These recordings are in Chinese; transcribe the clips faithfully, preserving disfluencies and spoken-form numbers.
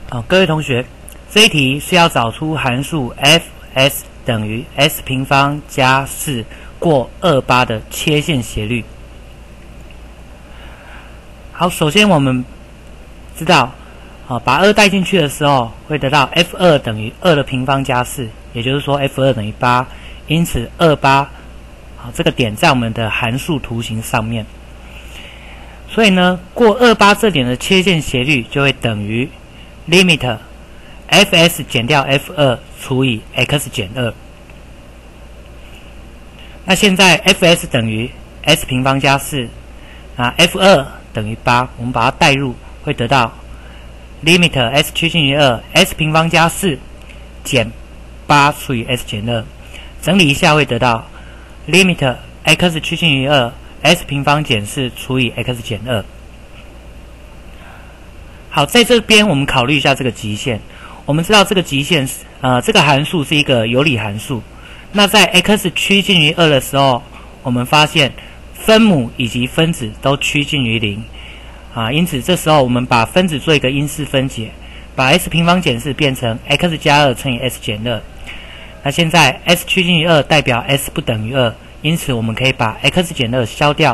好，各位同学，这一题是要找出函数 f(s) 等于 s 平方加四过二八的切线斜率。好，首先我们知道，啊，把二带进去的时候，会得到 f 二 等于二的平方加四，也就是说 f 二 等于八，因此二八，好，这个点在我们的函数图形上面。所以呢，过二八这点的切线斜率就会等于 limit f(s) 减掉 f 二 除以 x 减二。那现在 f(s) 等于 s 平方加四，啊 f 二 等于八，我们把它代入，会得到 limit s 趋近于二 ，s 平方加四减八除以 s 减二。整理一下会得到 limit x 趋近于二 ，s 平方减四除以 x 减二。好，在这边我们考虑一下这个极限。我们知道这个极限，呃，这个函数是一个有理函数。那在 x 趋近于二的时候，我们发现分母以及分子都趋近于零，啊，因此这时候我们把分子做一个因式分解，把 s 平方减四变成 x 加二乘以 s 减二。那现在 s 趋近于二代表 s 不等于二，因此我们可以把 x 减二消掉。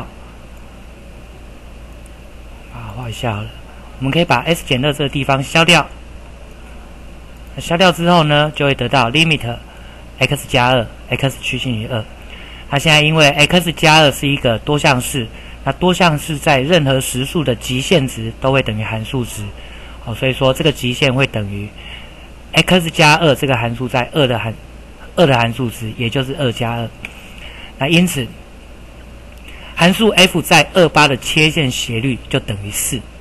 啊，画一下好了。我们可以把 s 减二这个地方消掉，消掉之后呢，就会得到 limit x 加二 x 趋近于二。它现在因为 x 加二是一个多项式，那多项式在任何实数的极限值都会等于函数值，好，所以说这个极限会等于 x 加二这个函数在二的函二的函数值，也就是二加二。那因此函数 f 在二八的切线斜率就等于四。